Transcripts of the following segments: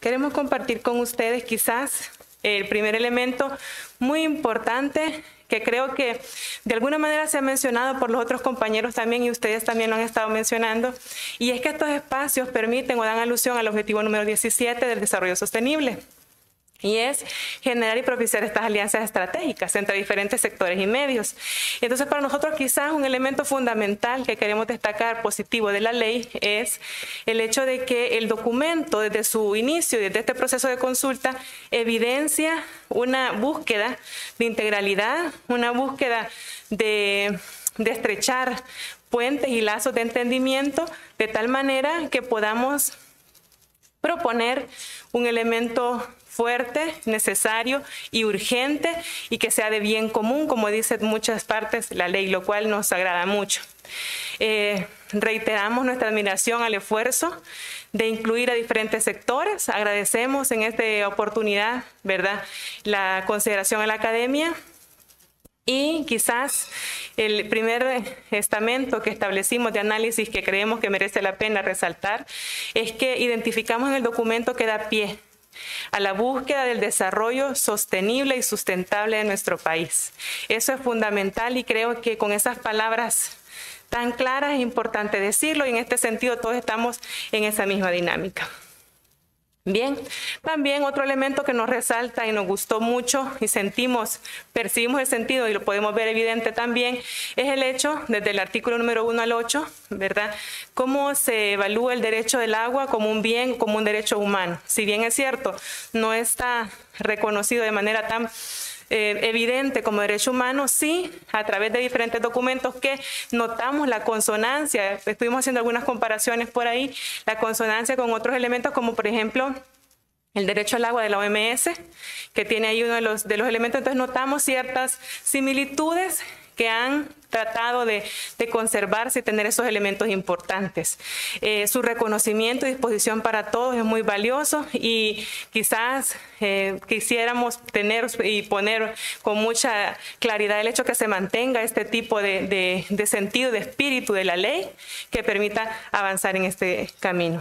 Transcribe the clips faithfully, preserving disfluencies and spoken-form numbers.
queremos compartir con ustedes quizás el primer elemento muy importante que creo que de alguna manera se ha mencionado por los otros compañeros también y ustedes también lo han estado mencionando, y es que estos espacios permiten o dan alusión al objetivo número diecisiete del desarrollo sostenible. Y es generar y propiciar estas alianzas estratégicas entre diferentes sectores y medios. Entonces, para nosotros quizás un elemento fundamental que queremos destacar positivo de la ley es el hecho de que el documento desde su inicio, desde este proceso de consulta, evidencia una búsqueda de integralidad, una búsqueda de, de estrechar puentes y lazos de entendimiento de tal manera que podamos proponer un elemento fuerte, necesario y urgente y que sea de bien común, como dice en muchas partes la ley, lo cual nos agrada mucho. Eh, reiteramos nuestra admiración al esfuerzo de incluir a diferentes sectores. Agradecemos en esta oportunidad, ¿verdad?, la consideración a la academia. Y quizás el primer estamento que establecimos de análisis que creemos que merece la pena resaltar es que identificamos en el documento que da pie a la búsqueda del desarrollo sostenible y sustentable de nuestro país. Eso es fundamental y creo que con esas palabras tan claras es importante decirlo, y en este sentido todos estamos en esa misma dinámica. Bien, también otro elemento que nos resalta y nos gustó mucho y sentimos, percibimos el sentido y lo podemos ver evidente también, es el hecho, desde el artículo número uno al ocho, ¿verdad?, cómo se evalúa el derecho del agua como un bien, como un derecho humano. Si bien es cierto, no está reconocido de manera tan Eh, evidente como derecho humano, sí, a través de diferentes documentos que notamos la consonancia, estuvimos haciendo algunas comparaciones por ahí, la consonancia con otros elementos como por ejemplo el derecho al agua de la O M S, que tiene ahí uno de los, de los elementos, entonces notamos ciertas similitudes que han tratado de, de conservarse y tener esos elementos importantes. Eh, su reconocimiento y disposición para todos es muy valioso y quizás eh, quisiéramos tener y poner con mucha claridad el hecho que se mantenga este tipo de, de, de sentido, de espíritu de la ley que permita avanzar en este camino.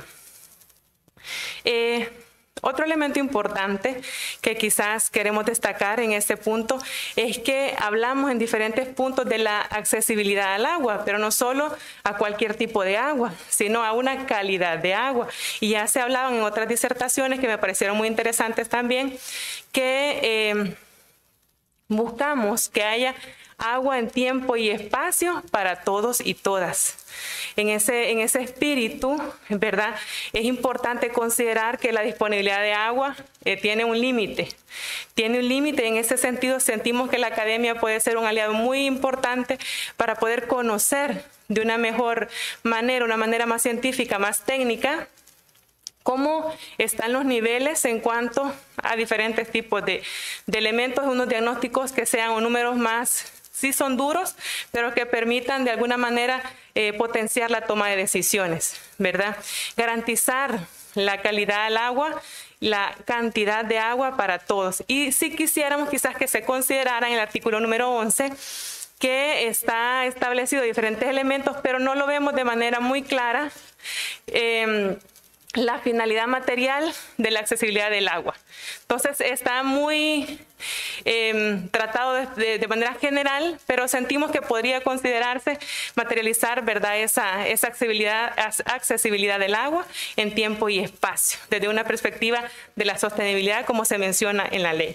Eh, Otro elemento importante que quizás queremos destacar en este punto es que hablamos en diferentes puntos de la accesibilidad al agua, pero no solo a cualquier tipo de agua, sino a una calidad de agua. Y ya se hablaban en otras disertaciones que me parecieron muy interesantes también, que eh, buscamos que haya agua en tiempo y espacio para todos y todas. En ese, en ese espíritu, ¿verdad?, es importante considerar que la disponibilidad de agua eh, tiene un límite. Tiene un límite, en ese sentido sentimos que la academia puede ser un aliado muy importante para poder conocer de una mejor manera, una manera más científica, más técnica, cómo están los niveles en cuanto a diferentes tipos de, de elementos, unos diagnósticos que sean o números más, sí son duros, pero que permitan de alguna manera eh, potenciar la toma de decisiones, ¿verdad? Garantizar la calidad del agua, la cantidad de agua para todos. Y si quisiéramos quizás que se considerara en el artículo número once, que está establecido diferentes elementos, pero no lo vemos de manera muy clara, eh, la finalidad material de la accesibilidad del agua. Entonces está muy eh, tratado de, de, de manera general, pero sentimos que podría considerarse materializar, ¿verdad?, esa, esa accesibilidad, accesibilidad del agua en tiempo y espacio, desde una perspectiva de la sostenibilidad como se menciona en la ley.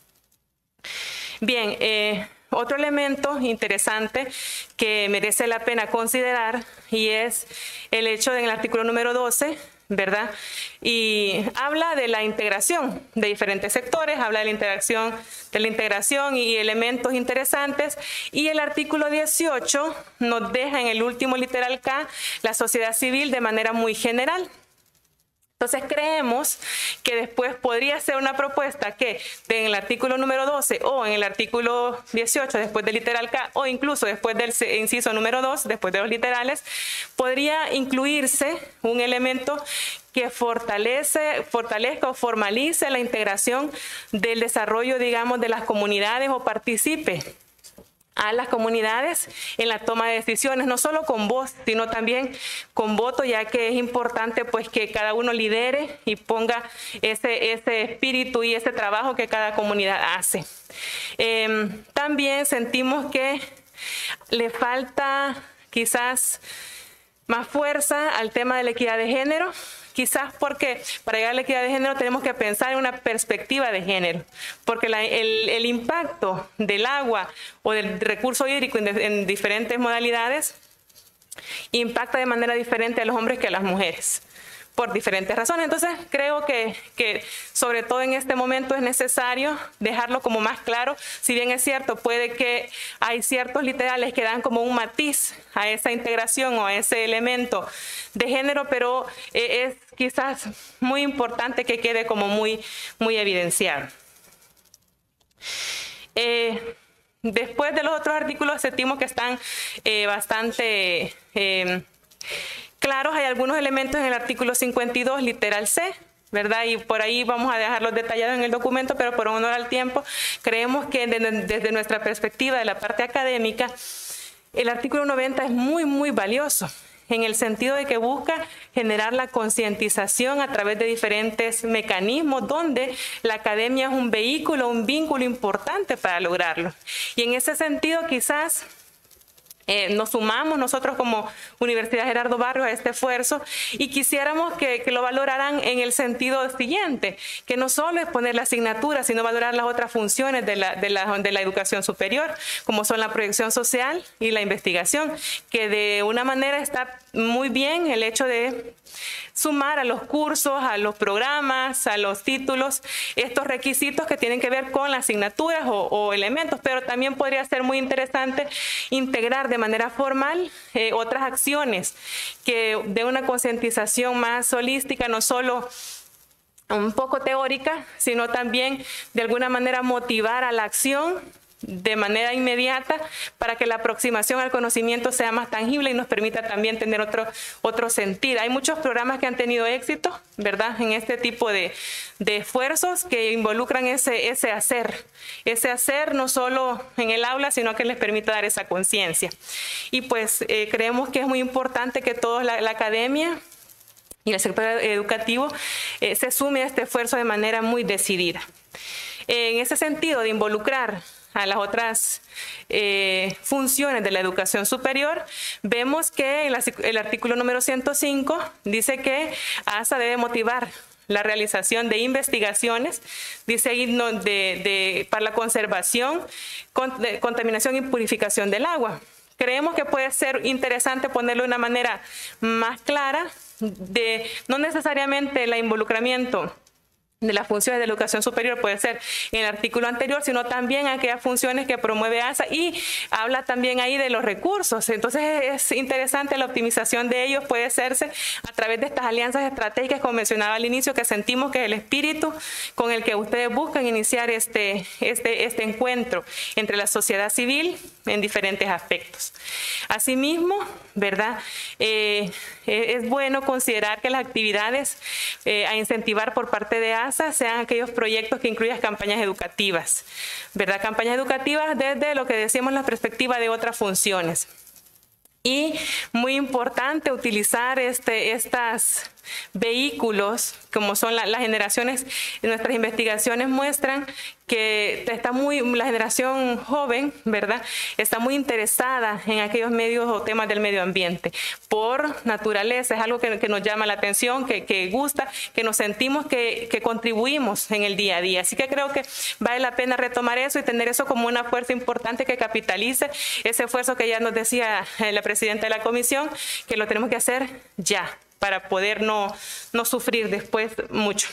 Bien, eh, otro elemento interesante que merece la pena considerar y es el hecho del artículo número doce, ¿verdad? Y habla de la integración de diferentes sectores, habla de la integración, de la integración y elementos interesantes, y el artículo dieciocho nos deja en el último literal K la sociedad civil de manera muy general. Entonces creemos que después podría ser una propuesta que en el artículo número doce o en el artículo dieciocho después del literal K o incluso después del inciso número dos, después de los literales, podría incluirse un elemento que fortalece, fortalezca o formalice la integración del desarrollo, digamos, de las comunidades o participe a las comunidades en la toma de decisiones, no solo con voz, sino también con voto, ya que es importante pues que cada uno lidere y ponga ese, ese espíritu y ese trabajo que cada comunidad hace. Eh, también sentimos que le falta quizás más fuerza al tema de la equidad de género. Quizás porque para llegar a la equidad de género tenemos que pensar en una perspectiva de género, porque la, el, el impacto del agua o del recurso hídrico en, en diferentes modalidades impacta de manera diferente a los hombres que a las mujeres, por diferentes razones. Entonces creo que, que sobre todo en este momento es necesario dejarlo como más claro. Si bien es cierto, puede que hay ciertos literales que dan como un matiz a esa integración o a ese elemento de género, pero eh, es quizás muy importante que quede como muy, muy evidenciado. Eh, después de los otros artículos sentimos que están eh, bastante eh, claros. Hay algunos elementos en el artículo cincuenta y dos, literal C, ¿verdad? Y por ahí vamos a dejarlos detallados en el documento, pero por honor al tiempo, creemos que desde, desde nuestra perspectiva de la parte académica, el artículo noventa es muy, muy valioso, en el sentido de que busca generar la concientización a través de diferentes mecanismos donde la academia es un vehículo, un vínculo importante para lograrlo. Y en ese sentido quizás Eh, nos sumamos nosotros como Universidad Gerardo Barrios a este esfuerzo y quisiéramos que, que lo valoraran en el sentido siguiente, que no solo es poner la asignatura, sino valorar las otras funciones de la, de la, de la educación superior, como son la proyección social y la investigación, que de una manera está muy bien el hecho de sumar a los cursos, a los programas, a los títulos, estos requisitos que tienen que ver con las asignaturas o, o elementos, pero también podría ser muy interesante integrar de manera formal eh, otras acciones que de una concientización más holística, no solo un poco teórica, sino también de alguna manera motivar a la acción de manera inmediata para que la aproximación al conocimiento sea más tangible y nos permita también tener otro, otro sentido. Hay muchos programas que han tenido éxito, ¿verdad?, en este tipo de, de esfuerzos que involucran ese, ese hacer, ese hacer no solo en el aula, sino que les permita dar esa conciencia. Y pues eh, creemos que es muy importante que toda la, la academia y el sector educativo eh, se sume a este esfuerzo de manera muy decidida. En ese sentido de involucrar a las otras eh, funciones de la educación superior, vemos que el, el artículo número ciento cinco dice que ASA debe motivar la realización de investigaciones, dice ahí, no, de, de, para la conservación, con, de, contaminación y purificación del agua. Creemos que puede ser interesante ponerlo de una manera más clara, de no necesariamente el involucramiento de las funciones de la educación superior puede ser en el artículo anterior, sino también aquellas funciones que promueve ASA y habla también ahí de los recursos. Entonces es interesante la optimización de ellos, puede hacerse a través de estas alianzas estratégicas, como mencionaba al inicio, que sentimos que es el espíritu con el que ustedes buscan iniciar este, este, este encuentro entre la sociedad civil en diferentes aspectos. Asimismo, ¿verdad? Eh, es bueno considerar que las actividades eh, a incentivar por parte de ASA sean aquellos proyectos que incluyan campañas educativas, ¿verdad? Campañas educativas desde lo que decíamos la perspectiva de otras funciones. Y muy importante utilizar este, estas vehículos, como son la, las generaciones, nuestras investigaciones muestran que está muy, la generación joven, ¿verdad?, está muy interesada en aquellos medios o temas del medio ambiente. Por naturaleza, es algo que, que nos llama la atención, que, que gusta, que nos sentimos que, que contribuimos en el día a día. Así que creo que vale la pena retomar eso y tener eso como una fuerza importante que capitalice ese esfuerzo que ya nos decía la presidenta de la comisión, que lo tenemos que hacer ya, para poder no, no sufrir después mucho.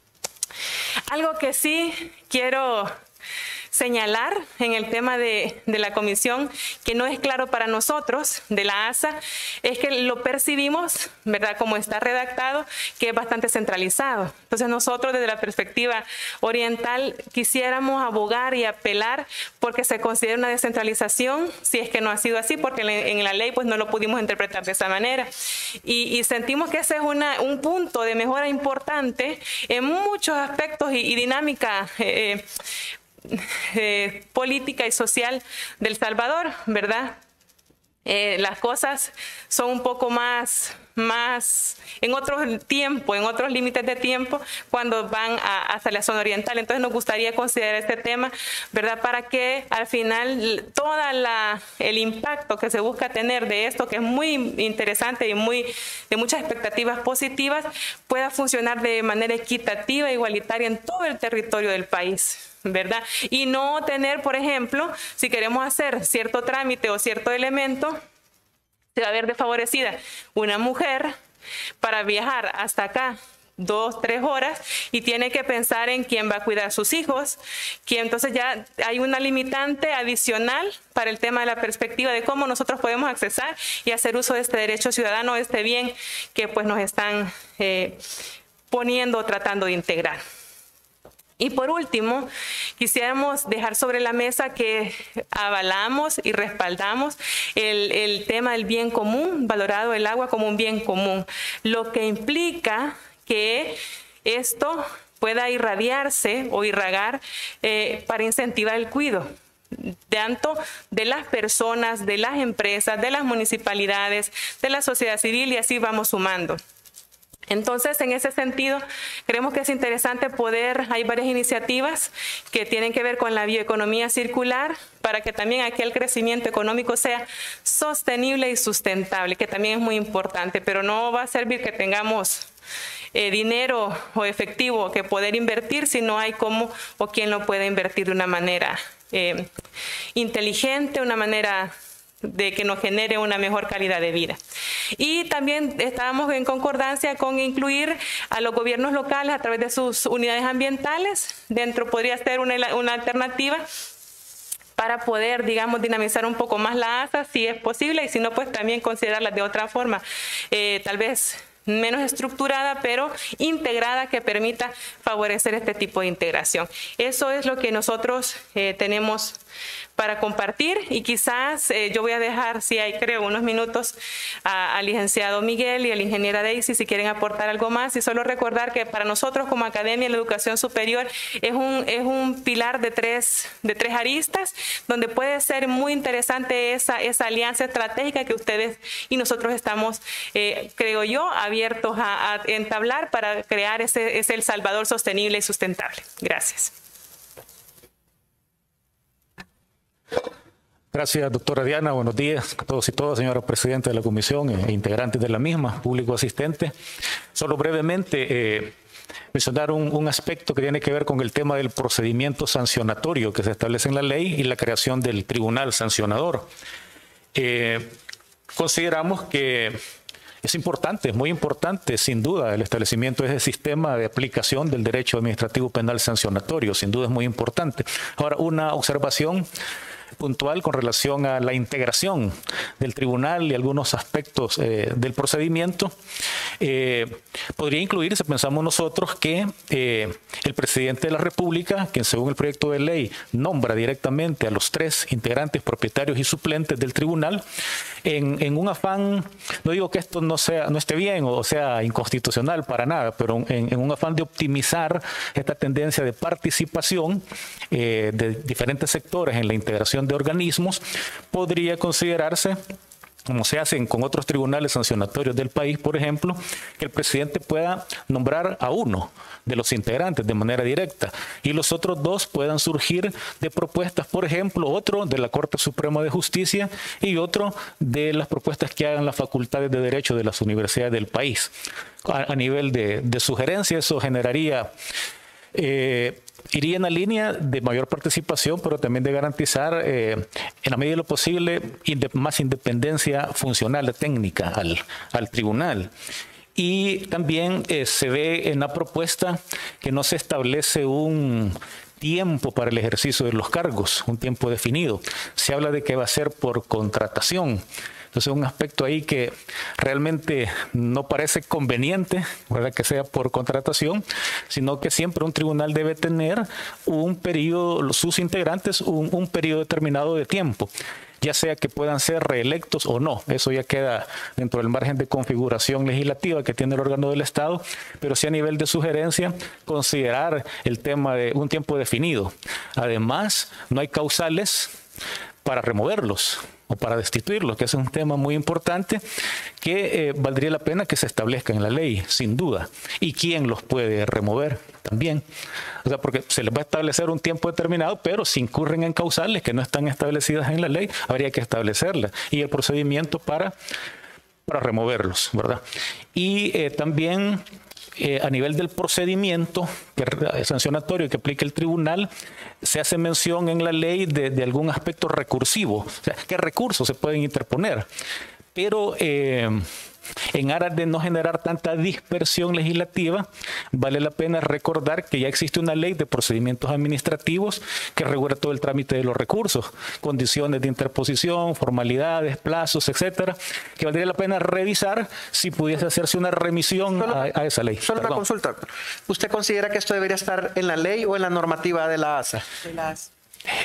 Algo que sí quiero señalar en el tema de, de la comisión, que no es claro para nosotros, de la ASA, es que lo percibimos, ¿verdad?, como está redactado, que es bastante centralizado. Entonces nosotros desde la perspectiva oriental quisiéramos abogar y apelar porque se considera una descentralización, si es que no ha sido así, porque en la ley pues no lo pudimos interpretar de esa manera. Y, y sentimos que ese es una, un punto de mejora importante en muchos aspectos y, y dinámica eh, eh, política y social del Salvador, ¿verdad? Eh, las cosas son un poco más, más en otro tiempo, en otros límites de tiempo, cuando van a, hasta la zona oriental. Entonces nos gustaría considerar este tema, ¿verdad? Para que al final todo el impacto que se busca tener de esto, que es muy interesante y muy, de muchas expectativas positivas, pueda funcionar de manera equitativa e igualitaria en todo el territorio del país, ¿verdad? Y no tener, por ejemplo, si queremos hacer cierto trámite o cierto elemento, se va a ver desfavorecida una mujer para viajar hasta acá dos, tres horas y tiene que pensar en quién va a cuidar a sus hijos, que entonces ya hay una limitante adicional para el tema de la perspectiva de cómo nosotros podemos accesar y hacer uso de este derecho ciudadano, de este bien que pues nos están eh, poniendo o tratando de integrar. Y por último, quisiéramos dejar sobre la mesa que avalamos y respaldamos el, el tema del bien común, valorado el agua como un bien común, lo que implica que esto pueda irradiarse o irragar eh, para incentivar el cuidado, tanto de las personas, de las empresas, de las municipalidades, de la sociedad civil, y así vamos sumando. Entonces, en ese sentido, creemos que es interesante poder, hay varias iniciativas que tienen que ver con la bioeconomía circular, para que también aquel crecimiento económico sea sostenible y sustentable, que también es muy importante, pero no va a servir que tengamos eh, dinero o efectivo que poder invertir si no hay cómo o quién lo puede invertir de una manera eh, inteligente, una manera de que nos genere una mejor calidad de vida. Y también estábamos en concordancia con incluir a los gobiernos locales a través de sus unidades ambientales. Dentro podría ser una, una alternativa para poder, digamos, dinamizar un poco más la A S A, si es posible, y si no, pues también considerarlas de otra forma, eh, tal vez menos estructurada, pero integrada, que permita favorecer este tipo de integración. Eso es lo que nosotros eh, tenemos para compartir, y quizás eh, yo voy a dejar, si hay creo, unos minutos al licenciado Miguel y a la ingeniera Daisy si quieren aportar algo más, y solo recordar que para nosotros como Academia la Educación Superior es un, es un pilar de tres, de tres aristas, donde puede ser muy interesante esa, esa alianza estratégica que ustedes y nosotros estamos, eh, creo yo, abiertos a, a entablar para crear ese, ese El Salvador sostenible y sustentable. Gracias. Gracias, doctora Diana. Buenos días a todos y todas, señora presidenta de la comisión e integrantes de la misma, público asistente. Solo brevemente eh, mencionar un, un aspecto que tiene que ver con el tema del procedimiento sancionatorio que se establece en la ley y la creación del tribunal sancionador. Eh, consideramos que es importante, es muy importante, sin duda, el establecimiento de ese sistema de aplicación del derecho administrativo penal sancionatorio. Sin duda es muy importante. Ahora, una observación puntual con relación a la integración del tribunal y algunos aspectos eh, del procedimiento. Eh, podría incluirse, pensamos nosotros, que eh, el presidente de la República, quien según el proyecto de ley nombra directamente a los tres integrantes propietarios y suplentes del tribunal, en, en un afán, no digo que esto no, sea, no esté bien o sea inconstitucional para nada, pero en, en un afán de optimizar esta tendencia de participación eh, de diferentes sectores en la integración de organismos, podría considerarse, como se hacen con otros tribunales sancionatorios del país, por ejemplo, que el presidente pueda nombrar a uno de los integrantes de manera directa y los otros dos puedan surgir de propuestas, por ejemplo, otro de la Corte Suprema de Justicia y otro de las propuestas que hagan las facultades de Derecho de las universidades del país. A, a nivel de, de sugerencia, eso generaría... Eh, iría en la línea de mayor participación, pero también de garantizar, eh, en la medida de lo posible, inde más independencia funcional, técnica al, al tribunal. Y también eh, se ve en la propuesta que no se establece un tiempo para el ejercicio de los cargos, un tiempo definido. Se habla de que va a ser por contratación. Entonces, un aspecto ahí que realmente no parece conveniente, ¿verdad?, que sea por contratación, sino que siempre un tribunal debe tener un periodo, sus integrantes, un, un periodo determinado de tiempo. ya sea que puedan ser reelectos o no. Eso ya queda dentro del margen de configuración legislativa que tiene el órgano del Estado, pero sí a nivel de sugerencia considerar el tema de un tiempo definido. Además, no hay causales para removerlos o para destituirlos, que es un tema muy importante que eh, valdría la pena que se establezca en la ley, sin duda. ¿Y quién los puede remover también? O sea, porque se les va a establecer un tiempo determinado, pero si incurren en causales que no están establecidas en la ley, habría que establecerlas. Y el procedimiento para, para removerlos, ¿verdad? Y eh, también... Eh, a nivel del procedimiento que es sancionatorio que aplica el tribunal, se hace mención en la ley de, de algún aspecto recursivo, o sea, qué recursos se pueden interponer, pero eh, en aras de no generar tanta dispersión legislativa, vale la pena recordar que ya existe una ley de procedimientos administrativos que regula todo el trámite de los recursos, condiciones de interposición, formalidades, plazos, etcétera, que valdría la pena revisar si pudiese hacerse una remisión solo, a, a esa ley. Solo Perdón. una consulta. ¿Usted considera que esto debería estar en la ley o en la normativa de la A S A? De las...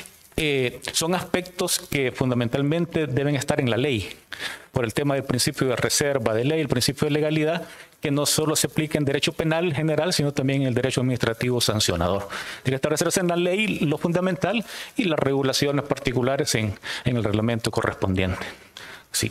Eh, son aspectos que fundamentalmente deben estar en la ley, por el tema del principio de reserva de ley, el principio de legalidad, que no solo se aplica en derecho penal general, sino también en el derecho administrativo sancionador. Tiene que establecerse en la ley lo fundamental y las regulaciones particulares en, en el reglamento correspondiente. Sí.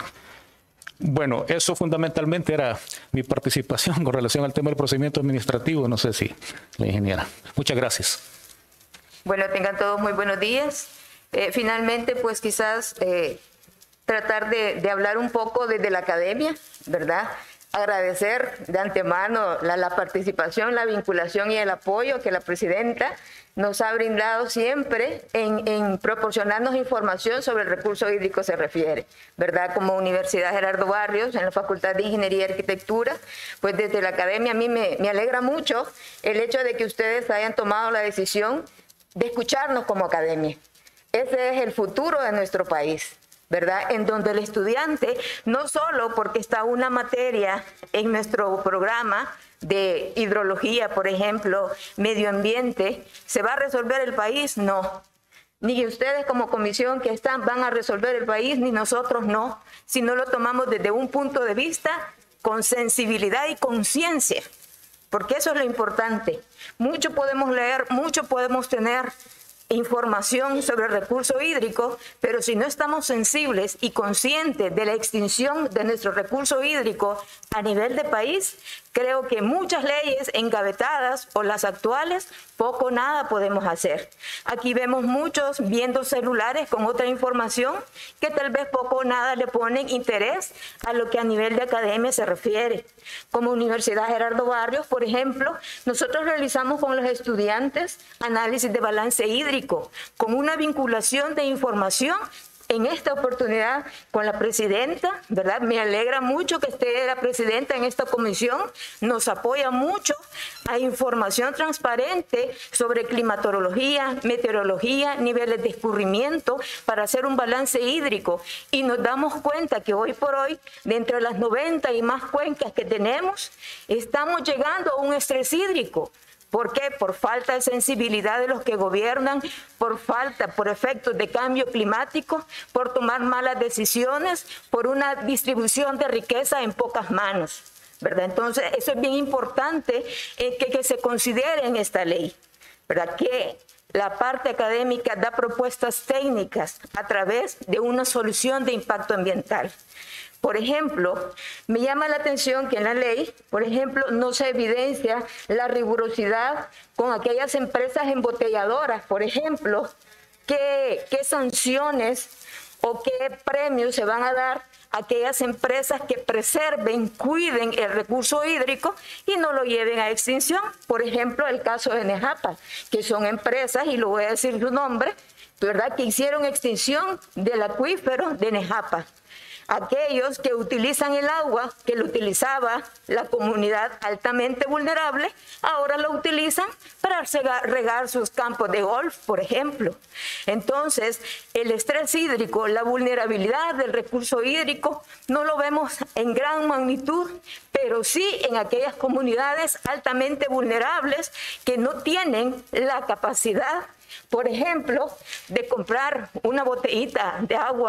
Bueno, eso fundamentalmente era mi participación con relación al tema del procedimiento administrativo. No sé si la ingeniera. Muchas gracias. Bueno, tengan todos muy buenos días. Eh, finalmente, pues quizás eh, tratar de, de hablar un poco desde la academia, ¿verdad? Agradecer de antemano la, la participación, la vinculación y el apoyo que la presidenta nos ha brindado siempre en, en proporcionarnos información sobre el recurso hídrico se refiere, ¿verdad? Como Universidad Gerardo Barrios, en la Facultad de Ingeniería y Arquitectura, pues desde la academia a mí me, me alegra mucho el hecho de que ustedes hayan tomado la decisión de escucharnos como academia. Ese es el futuro de nuestro país, ¿verdad? En donde el estudiante, no solo porque está una materia en nuestro programa de hidrología, por ejemplo, medio ambiente, ¿se va a resolver el país? No. Ni ustedes como comisión que están van a resolver el país, ni nosotros no, si no lo tomamos desde un punto de vista con sensibilidad y conciencia, porque eso es lo importante. Mucho podemos leer, mucho podemos tener información sobre el recurso hídrico, pero si no estamos sensibles y conscientes de la extinción de nuestro recurso hídrico a nivel de país, creo que muchas leyes engavetadas o las actuales, poco o nada podemos hacer. Aquí vemos muchos viendo celulares con otra información que tal vez poco o nada le ponen interés a lo que a nivel de academia se refiere. Como Universidad Gerardo Barrios, por ejemplo, nosotros realizamos con los estudiantes análisis de balance hídrico, con una vinculación de información. En esta oportunidad con la presidenta, ¿verdad? Me alegra mucho que esté la presidenta en esta comisión, nos apoya mucho a información transparente sobre climatología, meteorología, niveles de escurrimiento para hacer un balance hídrico, y nos damos cuenta que hoy por hoy, de entre las noventa y más cuencas que tenemos, estamos llegando a un estrés hídrico. ¿Por qué? Por falta de sensibilidad de los que gobiernan, por falta, por efectos de cambio climático, por tomar malas decisiones, por una distribución de riqueza en pocas manos, ¿verdad? Entonces, eso es bien importante eh, que, que se considere en esta ley, ¿verdad? Que la parte académica da propuestas técnicas a través de una solución de impacto ambiental. Por ejemplo, me llama la atención que en la ley, por ejemplo, no se evidencia la rigurosidad con aquellas empresas embotelladoras, por ejemplo, qué, qué sanciones o qué premios se van a dar a aquellas empresas que preserven, cuiden el recurso hídrico y no lo lleven a extinción. Por ejemplo, el caso de Nejapa, que son empresas, y lo voy a decir su nombre, ¿verdad?, que hicieron extinción del acuífero de Nejapa. Aquellos que utilizan el agua que lo utilizaba la comunidad altamente vulnerable, ahora lo utilizan para regar sus campos de golf, por ejemplo. Entonces, el estrés hídrico, la vulnerabilidad del recurso hídrico, no lo vemos en gran magnitud, pero sí en aquellas comunidades altamente vulnerables que no tienen la capacidad, por ejemplo, de comprar una botellita de agua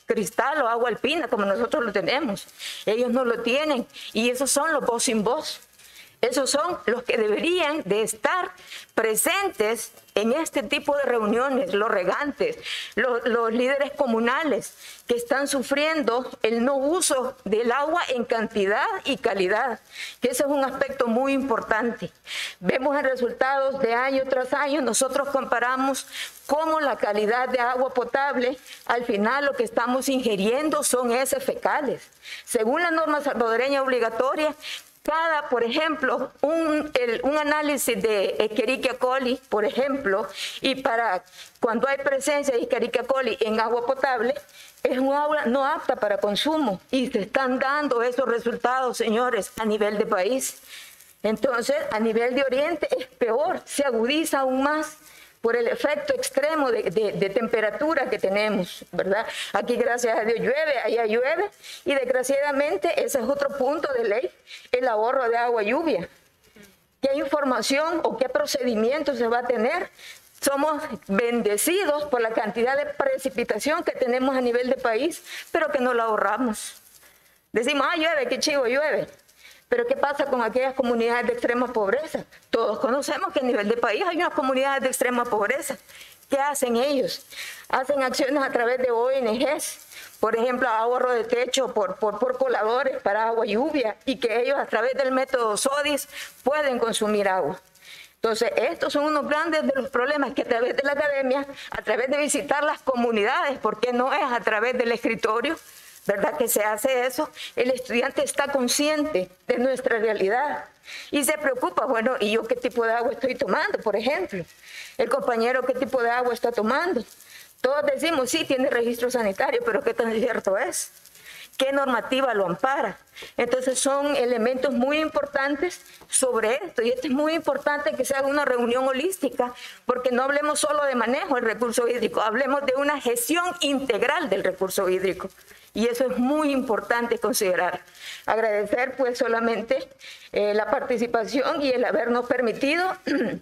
cristal o agua alpina como nosotros lo tenemos. Ellos no lo tienen y esos son los voz sin voz. Esos son los que deberían de estar presentes en este tipo de reuniones, los regantes, los, los líderes comunales que están sufriendo el no uso del agua en cantidad y calidad, que ese es un aspecto muy importante. Vemos en resultados de año tras año, nosotros comparamos cómo la calidad de agua potable, al final lo que estamos ingiriendo son heces fecales. Según la norma salvadoreña obligatoria, cada, por ejemplo, un, el, un análisis de Escherichia coli, por ejemplo, y para cuando hay presencia de Escherichia coli en agua potable, es un agua no apta para consumo. Y se están dando esos resultados, señores, a nivel de país. Entonces, a nivel de Oriente es peor, se agudiza aún más por el efecto extremo de, de, de temperatura que tenemos, ¿verdad? Aquí, gracias a Dios, llueve, allá llueve, y desgraciadamente ese es otro punto de ley, el ahorro de agua lluvia. ¿Qué información o qué procedimiento se va a tener? Somos bendecidos por la cantidad de precipitación que tenemos a nivel de país, pero que no la ahorramos. Decimos, ah, llueve, qué chivo, llueve. Pero ¿qué pasa con aquellas comunidades de extrema pobreza? Todos conocemos que a nivel de país hay unas comunidades de extrema pobreza. ¿Qué hacen ellos? Hacen acciones a través de O N Ges, por ejemplo, ahorro de techo por, por, por coladores para agua y lluvia, y que ellos a través del método SODIS pueden consumir agua. Entonces, estos son unos grandes de los problemas que a través de la academia, a través de visitar las comunidades, porque no es a través del escritorio, ¿verdad?, que se hace eso, el estudiante está consciente de nuestra realidad y se preocupa, bueno, ¿y yo qué tipo de agua estoy tomando, por ejemplo? El compañero, ¿qué tipo de agua está tomando? Todos decimos, sí, tiene registro sanitario, pero ¿qué tan cierto es? ¿Qué normativa lo ampara? Entonces son elementos muy importantes sobre esto, y esto es muy importante que se haga una reunión holística, porque no hablemos solo de manejo del recurso hídrico, hablemos de una gestión integral del recurso hídrico. Y eso es muy importante considerar. Agradecer pues solamente eh, la participación y el habernos permitido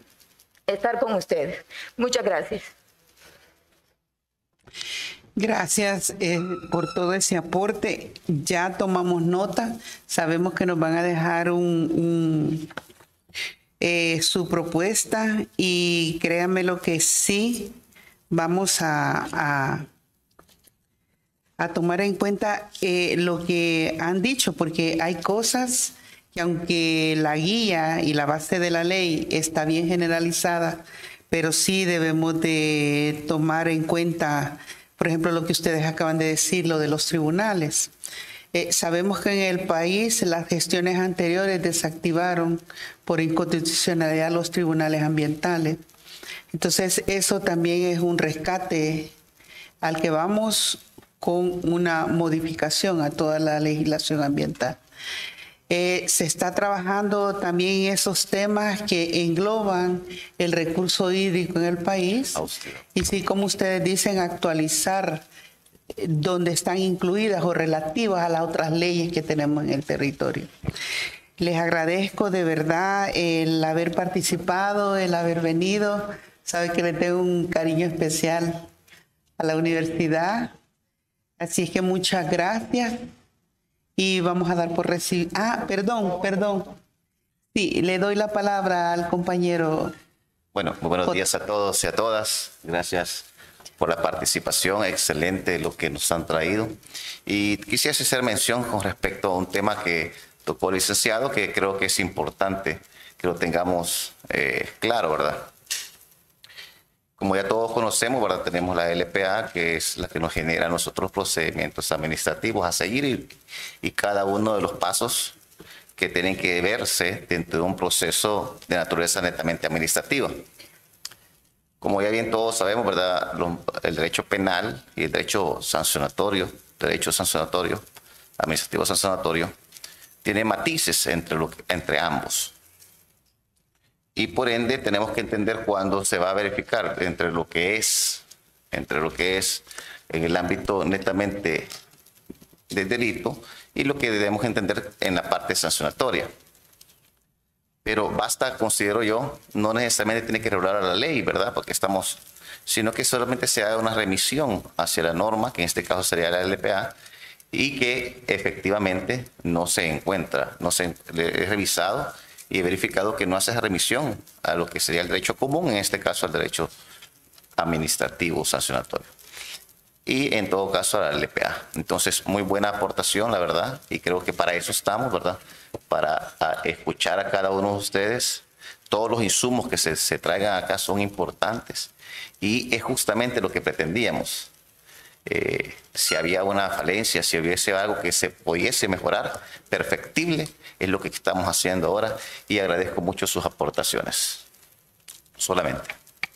estar con ustedes. Muchas gracias. Gracias eh, por todo ese aporte. Ya tomamos nota. Sabemos que nos van a dejar un, un, eh, su propuesta, y créanme lo que sí vamos a... a a tomar en cuenta eh, lo que han dicho, porque hay cosas que, aunque la guía y la base de la ley está bien generalizada, pero sí debemos de tomar en cuenta, por ejemplo, lo que ustedes acaban de decir, lo de los tribunales. Eh, sabemos que en el país las gestiones anteriores desactivaron por inconstitucionalidad los tribunales ambientales. Entonces, eso también es un rescate al que vamos con una modificación a toda la legislación ambiental. Eh, se está trabajando también en esos temas que engloban el recurso hídrico en el país. Austria. Y sí, como ustedes dicen, actualizar donde están incluidas o relativas a las otras leyes que tenemos en el territorio. Les agradezco de verdad el haber participado, el haber venido. Sabe que le tengo un cariño especial a la universidad. Así es que muchas gracias, y vamos a dar por recibir. Ah, perdón, perdón. Sí, le doy la palabra al compañero. Bueno, muy buenos días a todos y a todas. Gracias por la participación, excelente lo que nos han traído. Y quisiera hacer mención con respecto a un tema que tocó el licenciado, que creo que es importante que lo tengamos eh, claro, ¿verdad? Como ya todos conocemos, ¿verdad?, tenemos la L P A, que es la que nos genera a nosotros procedimientos administrativos a seguir, y, y cada uno de los pasos que tienen que verse dentro de un proceso de naturaleza netamente administrativa. Como ya bien todos sabemos, ¿verdad?, Lo, el derecho penal y el derecho sancionatorio, derecho sancionatorio, administrativo sancionatorio, tiene matices entre, lo, entre ambos. Y por ende tenemos que entender cuándo se va a verificar entre lo que es, entre lo que es en el ámbito netamente de delito y lo que debemos entender en la parte sancionatoria. Pero basta, considero yo, no necesariamente tiene que regular a la ley, ¿verdad? Porque estamos, sino que solamente se haga una remisión hacia la norma, que en este caso sería la L P A, y que efectivamente no se encuentra, no se he revisado y he verificado que no hace remisión a lo que sería el derecho común, en este caso al derecho administrativo sancionatorio. Y en todo caso a la L P A. Entonces, muy buena aportación, la verdad, y creo que para eso estamos, ¿verdad? Para a, escuchar a cada uno de ustedes. Todos los insumos que se, se traigan acá son importantes y es justamente lo que pretendíamos. Eh, si había una falencia, si hubiese algo que se pudiese mejorar, perfectible, es lo que estamos haciendo ahora y agradezco mucho sus aportaciones. Solamente.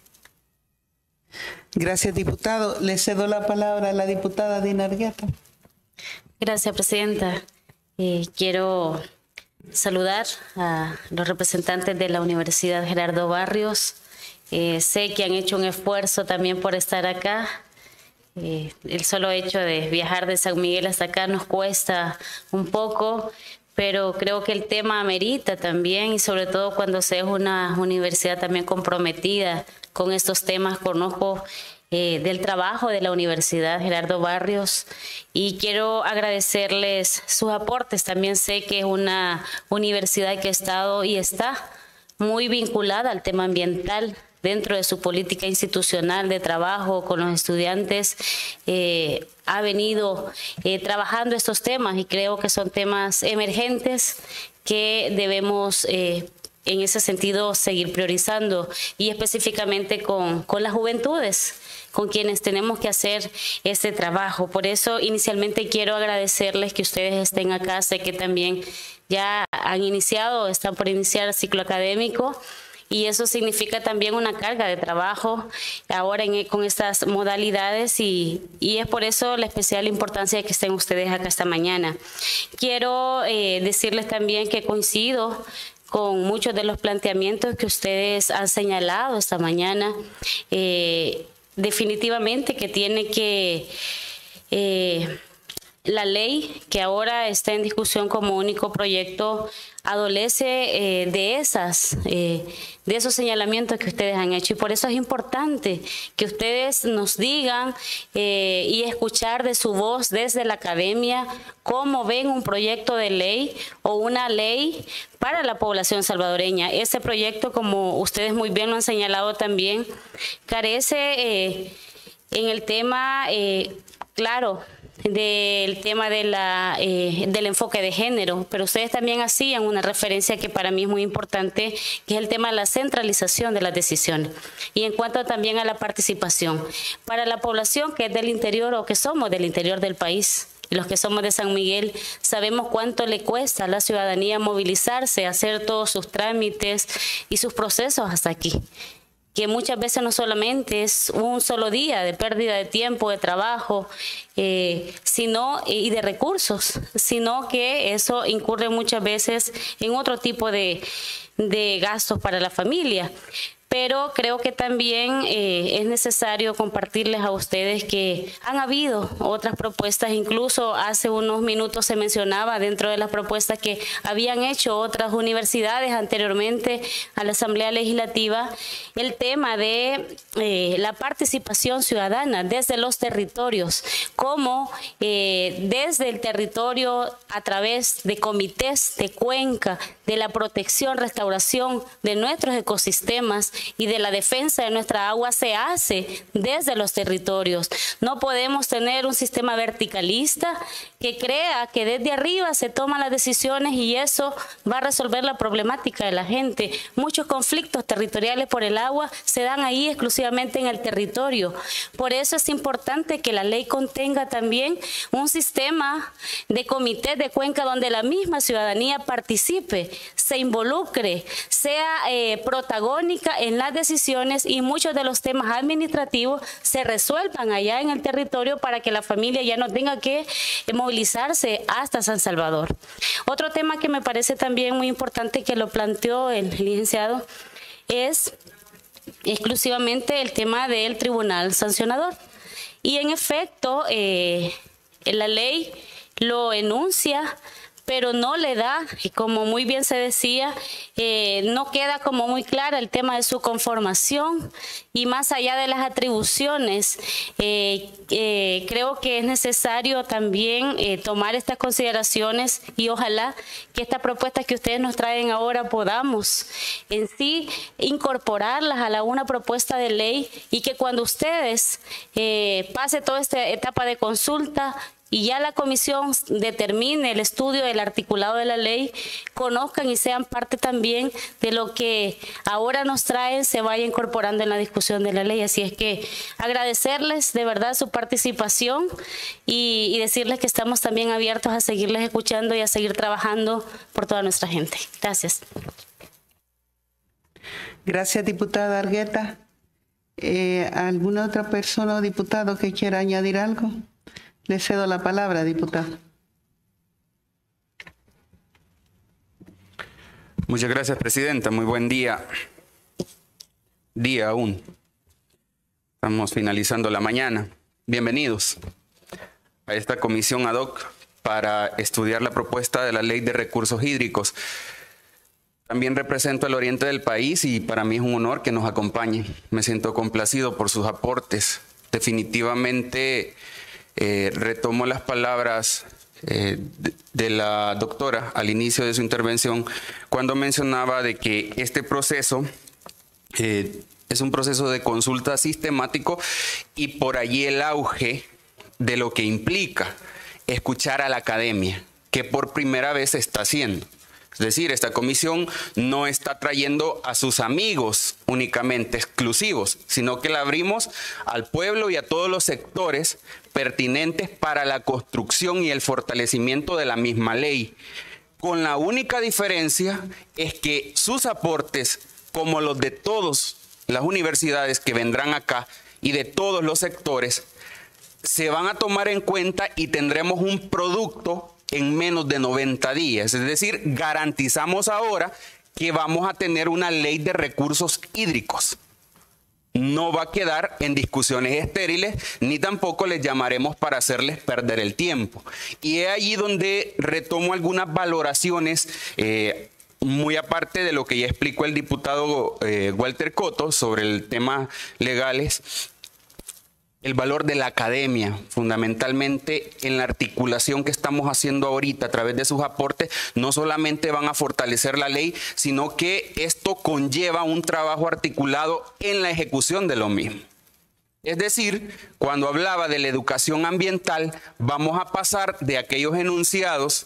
Gracias, diputado. Le cedo la palabra a la diputada Dina Argueta. Gracias, presidenta. Eh, quiero saludar a los representantes de la Universidad Gerardo Barrios. Eh, sé que han hecho un esfuerzo también por estar acá. Eh, el solo hecho de viajar de San Miguel hasta acá nos cuesta un poco, pero creo que el tema amerita también, y sobre todo cuando se es una universidad también comprometida con estos temas. Conozco eh, del trabajo de la Universidad Gerardo Barrios y quiero agradecerles sus aportes. También sé que es una universidad que ha estado y está muy vinculada al tema ambiental dentro de su política institucional de trabajo con los estudiantes. Eh, ha venido eh, trabajando estos temas y creo que son temas emergentes que debemos eh, en ese sentido seguir priorizando, y específicamente con, con las juventudes, con quienes tenemos que hacer este trabajo. Por eso inicialmente quiero agradecerles que ustedes estén acá. Sé que también ya han iniciado, están por iniciar el ciclo académico, y eso significa también una carga de trabajo ahora en, con estas modalidades, y, y es por eso la especial importancia de que estén ustedes acá esta mañana. Quiero eh, decirles también que coincido con muchos de los planteamientos que ustedes han señalado esta mañana. Eh, definitivamente que tiene que... Eh, la ley que ahora está en discusión como único proyecto adolece eh, de, esas, eh, de esos señalamientos que ustedes han hecho, y por eso es importante que ustedes nos digan eh, y escuchar de su voz desde la academia cómo ven un proyecto de ley o una ley para la población salvadoreña. Ese proyecto, como ustedes muy bien lo han señalado también, carece eh, en el tema, eh, claro, del tema de la, eh, del enfoque de género, pero ustedes también hacían una referencia que para mí es muy importante, que es el tema de la centralización de las decisiones, y en cuanto también a la participación para la población que es del interior o que somos del interior del país. Los que somos de San Miguel sabemos cuánto le cuesta a la ciudadanía movilizarse, hacer todos sus trámites y sus procesos hasta aquí, que muchas veces no solamente es un solo día de pérdida de tiempo, de trabajo, eh, sino, y de recursos, sino que eso incurre muchas veces en otro tipo de, de gastos para la familia. Pero creo que también eh, es necesario compartirles a ustedes que han habido otras propuestas. Incluso hace unos minutos se mencionaba dentro de las propuestas que habían hecho otras universidades anteriormente a la Asamblea Legislativa, el tema de eh, la participación ciudadana desde los territorios, como eh, desde el territorio a través de comités de cuenca, de la protección, restauración de nuestros ecosistemas y de la defensa de nuestra agua se hace desde los territorios. No podemos tener un sistema verticalista que crea que desde arriba se toman las decisiones y eso va a resolver la problemática de la gente. Muchos conflictos territoriales por el agua se dan ahí exclusivamente en el territorio. Por eso es importante que la ley contenga también un sistema de comité de cuenca donde la misma ciudadanía participe, se involucre, sea eh, protagónica en las decisiones, y muchos de los temas administrativos se resuelvan allá en el territorio para que la familia ya no tenga que eh, movilizarse hasta San Salvador. Otro tema que me parece también muy importante que lo planteó el licenciado es exclusivamente el tema del tribunal sancionador. Y en efecto, eh, la ley lo enuncia, pero no le da, y como muy bien se decía, eh, no queda como muy clara el tema de su conformación, y más allá de las atribuciones, eh, eh, creo que es necesario también eh, tomar estas consideraciones, y ojalá que estas propuestas que ustedes nos traen ahora podamos en sí incorporarlas a la una propuesta de ley, y que cuando ustedes eh, pase toda esta etapa de consulta y ya la comisión determine el estudio del articulado de la ley, conozcan y sean parte también de lo que ahora nos traen, se vaya incorporando en la discusión de la ley. Así es que agradecerles de verdad su participación y, y decirles que estamos también abiertos a seguirles escuchando y a seguir trabajando por toda nuestra gente. Gracias. Gracias, diputada Argueta. Eh, ¿Alguna otra persona o diputado que quiera añadir algo? Le cedo la palabra, diputado. Muchas gracias, presidenta. Muy buen día. Día aún. Estamos finalizando la mañana. Bienvenidos a esta comisión ad hoc para estudiar la propuesta de la Ley de Recursos Hídricos. También represento el oriente del país y para mí es un honor que nos acompañen. Me siento complacido por sus aportes. Definitivamente eh, retomo las palabras eh, de, de la doctora al inicio de su intervención cuando mencionaba de que este proceso eh, es un proceso de consulta sistemático y por allí el auge de lo que implica escuchar a la academia, que por primera vez se está haciendo. Es decir, esta comisión no está trayendo a sus amigos únicamente exclusivos, sino que la abrimos al pueblo y a todos los sectores pertinentes para la construcción y el fortalecimiento de la misma ley. Con la única diferencia es que sus aportes, como los de todas las universidades que vendrán acá y de todos los sectores, se van a tomar en cuenta y tendremos un producto en menos de noventa días. Es decir, garantizamos ahora que vamos a tener una ley de recursos hídricos. No va a quedar en discusiones estériles, ni tampoco les llamaremos para hacerles perder el tiempo. Y es allí donde retomo algunas valoraciones, eh, muy aparte de lo que ya explicó el diputado eh, Walter Cotto sobre el tema legales. El valor de la academia, fundamentalmente en la articulación que estamos haciendo ahorita a través de sus aportes, no solamente van a fortalecer la ley, sino que esto conlleva un trabajo articulado en la ejecución de lo mismo. Es decir, cuando hablaba de la educación ambiental, vamos a pasar de aquellos enunciados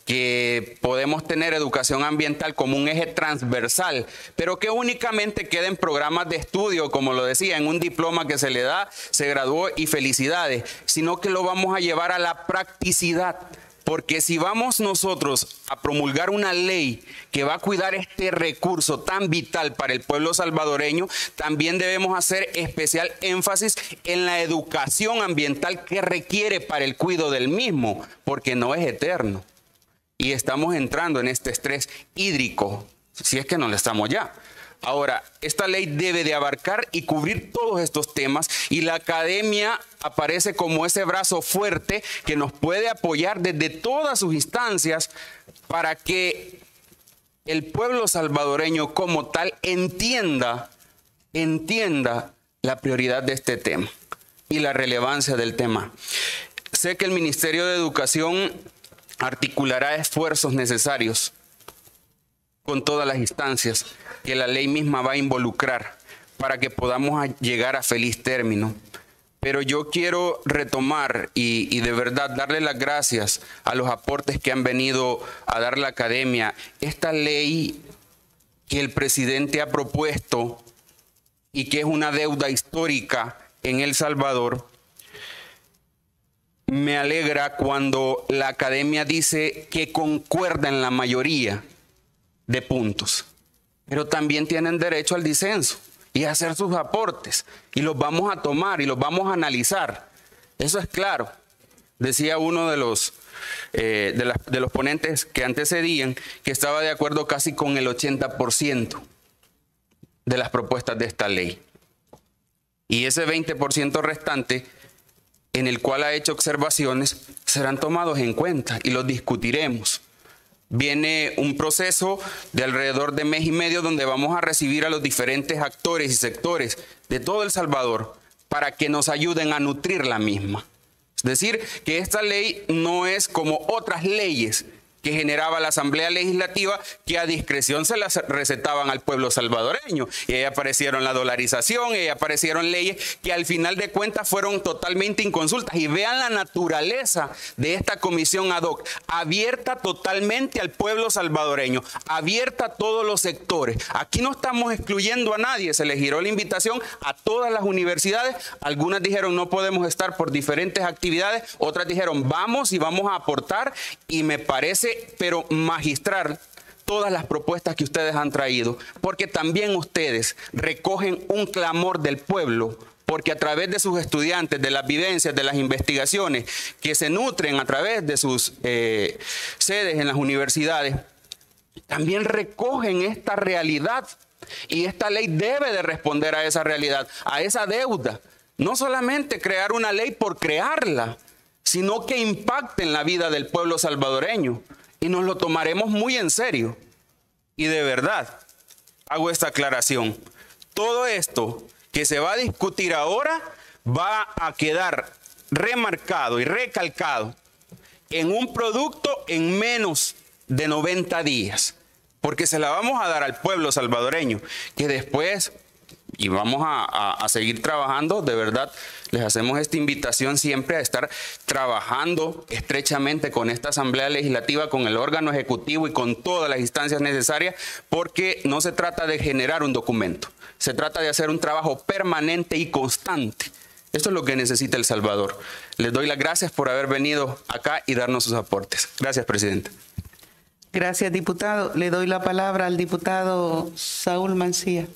que podemos tener educación ambiental como un eje transversal, pero que únicamente queda en programas de estudio, como lo decía, en un diploma que se le da, se graduó y felicidades, sino que lo vamos a llevar a la practicidad. Porque si vamos nosotros a promulgar una ley que va a cuidar este recurso tan vital para el pueblo salvadoreño, también debemos hacer especial énfasis en la educación ambiental que requiere para el cuidado del mismo, porque no es eterno. Y estamos entrando en este estrés hídrico, si es que no lo estamos ya. Ahora, esta ley debe de abarcar y cubrir todos estos temas y la academia aparece como ese brazo fuerte que nos puede apoyar desde todas sus instancias para que el pueblo salvadoreño como tal entienda, entienda la prioridad de este tema y la relevancia del tema. Sé que el Ministerio de Educación articulará esfuerzos necesarios con todas las instancias que la ley misma va a involucrar para que podamos llegar a feliz término. Pero yo quiero retomar y, y de verdad darle las gracias a los aportes que han venido a dar la academia. Esta ley que el presidente ha propuesto y que es una deuda histórica en El Salvador, me alegra cuando la academia dice que concuerda en la mayoría de puntos, pero también tienen derecho al disenso y a hacer sus aportes, y los vamos a tomar y los vamos a analizar. Eso es claro. Decía uno de los, eh, de, la, de los ponentes que antecedían que estaba de acuerdo casi con el ochenta por ciento de las propuestas de esta ley. Y ese veinte por ciento restante, en el cual ha hecho observaciones, serán tomados en cuenta y los discutiremos. Viene un proceso de alrededor de mes y medio donde vamos a recibir a los diferentes actores y sectores de todo El Salvador para que nos ayuden a nutrir la misma. Es decir, que esta ley no es como otras leyes que generaba la Asamblea Legislativa, que a discreción se las recetaban al pueblo salvadoreño. Y ahí aparecieron la dolarización, y ahí aparecieron leyes que al final de cuentas fueron totalmente inconsultas. Y vean la naturaleza de esta comisión ad hoc, abierta totalmente al pueblo salvadoreño, abierta a todos los sectores. Aquí no estamos excluyendo a nadie, se le giró la invitación a todas las universidades. Algunas dijeron no podemos estar por diferentes actividades, otras dijeron vamos y vamos a aportar, y me parece pero magistral todas las propuestas que ustedes han traído, porque también ustedes recogen un clamor del pueblo, porque a través de sus estudiantes, de las vivencias, de las investigaciones que se nutren a través de sus eh, sedes en las universidades, también recogen esta realidad, y esta ley debe de responder a esa realidad, a esa deuda. No solamente crear una ley por crearla, sino que impacte en la vida del pueblo salvadoreño. Y nos lo tomaremos muy en serio. Y de verdad, hago esta aclaración. Todo esto que se va a discutir ahora va a quedar remarcado y recalcado en un producto en menos de noventa días. Porque se la vamos a dar al pueblo salvadoreño, que después... Y vamos a, a, a seguir trabajando, de verdad, les hacemos esta invitación siempre a estar trabajando estrechamente con esta Asamblea Legislativa, con el órgano ejecutivo y con todas las instancias necesarias, porque no se trata de generar un documento, se trata de hacer un trabajo permanente y constante. Esto es lo que necesita El Salvador. Les doy las gracias por haber venido acá y darnos sus aportes. Gracias, presidente. Gracias, diputado. Le doy la palabra al diputado Saúl Mancilla.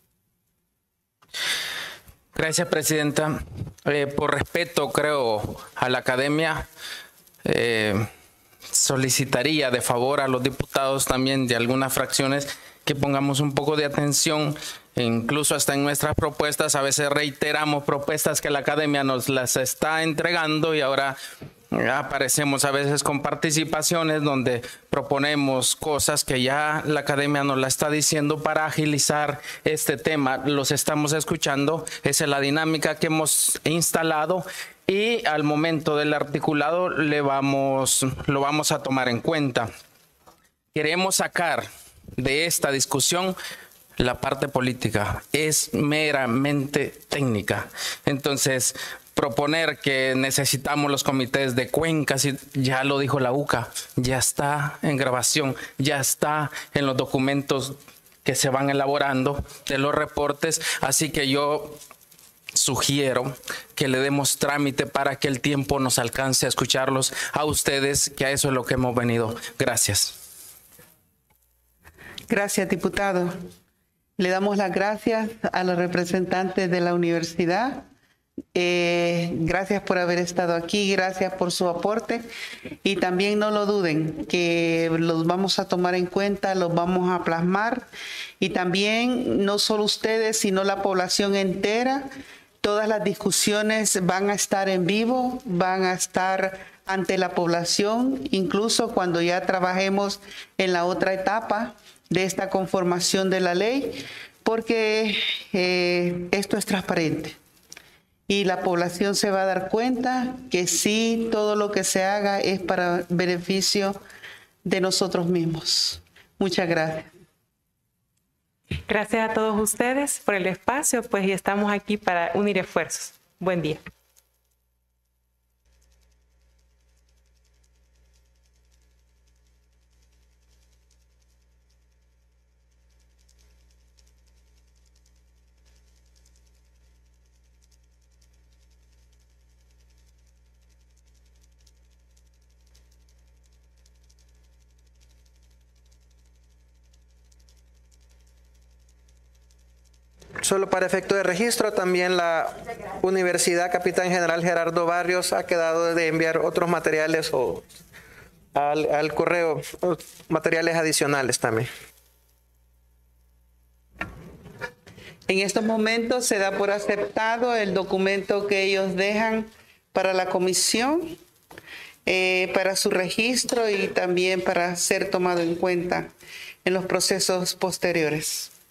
Gracias, presidenta. Eh, por respeto, creo, a la academia, eh, solicitaría de favor a los diputados también de algunas fracciones que pongamos un poco de atención, e incluso hasta en nuestras propuestas. A veces reiteramos propuestas que la academia nos las está entregando y ahora aparecemos a veces con participaciones donde proponemos cosas que ya la academia nos la está diciendo para agilizar este tema. Los estamos escuchando, esa es la dinámica que hemos instalado y al momento del articulado le vamos, lo vamos a tomar en cuenta. Queremos sacar de esta discusión la parte política, es meramente técnica. Entonces, proponer que necesitamos los comités de cuencas, ya lo dijo la U C A, ya está en grabación, ya está en los documentos que se van elaborando de los reportes, así que yo sugiero que le demos trámite para que el tiempo nos alcance a escucharlos a ustedes, que a eso es lo que hemos venido. Gracias. Gracias, diputado. Le damos las gracias a los representantes de la universidad. Eh, gracias por haber estado aquí, gracias por su aporte y también no lo duden que los vamos a tomar en cuenta, los vamos a plasmar y también no solo ustedes sino la población entera. Todas las discusiones van a estar en vivo, van a estar ante la población, incluso cuando ya trabajemos en la otra etapa de esta conformación de la ley, porque eh, esto es transparente. Y la población se va a dar cuenta que sí, todo lo que se haga es para beneficio de nosotros mismos. Muchas gracias. Gracias a todos ustedes por el espacio, pues y estamos aquí para unir esfuerzos. Buen día. Solo para efecto de registro, también la Universidad Capitán General Gerardo Barrios ha quedado de enviar otros materiales o al, al correo, materiales adicionales también. En estos momentos se da por aceptado el documento que ellos dejan para la comisión. eh, para su registro y también para ser tomado en cuenta en los procesos posteriores.